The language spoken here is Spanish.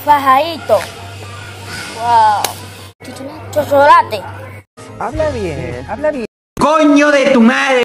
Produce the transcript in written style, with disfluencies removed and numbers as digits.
Fajadito. Wow. Chocolate. Habla bien, habla bien. ¡Coño de tu madre!